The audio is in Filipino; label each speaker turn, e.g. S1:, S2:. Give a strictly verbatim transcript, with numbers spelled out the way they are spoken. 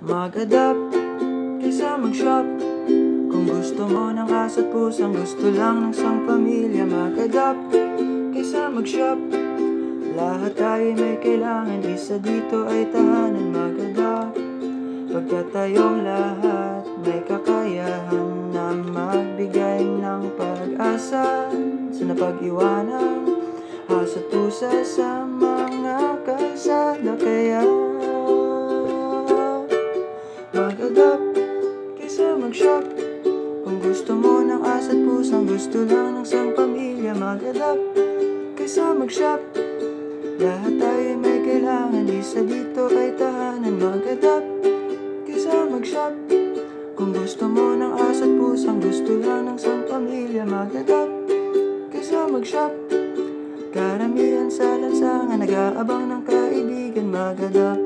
S1: Mag-adapt kaysa mag-shop. Kung gusto mo ng aso't pusang gusto lang ng isang pamilya, mag-adapt kaysa mag-shop. Lahat tayo may kailangan, isa dito ay tahanan. Mag-adapt pagkat tayong lahat may kakayahan na magbigay ng pag-asa sa napag-iwanan aso't pusa sa mga kalsada. Kaya mag-adapt kaysa mag-shop. Kung gusto mo ng aso't pusang gusto lang ng isang pamilya, mag-adapt kaysa mag-shop. Lahat tayo may kailangan, isa dito ay tahanan. Mag-adapt kaysa mag-shop. Kung gusto mo ng aso't pusang gusto lang ng isang pamilya, mag-adapt kaysa mag-shop. Karamihan sa lansangan nag-aabang ng kaibigan, mag-adapt